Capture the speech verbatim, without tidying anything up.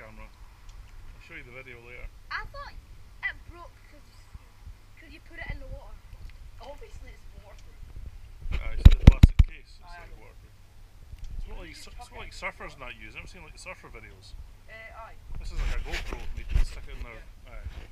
camera. I'll show you the video later. I thought it broke because because you put it in the water. Obviously it's waterproof. Uh, it's the plastic case. It's Aye, like aye. waterproof. It's what like, it's what like surfers not use. I've seen like surfer videos. Uh, aye. This is like a GoPro. You can stick it in there. Yeah. Aye.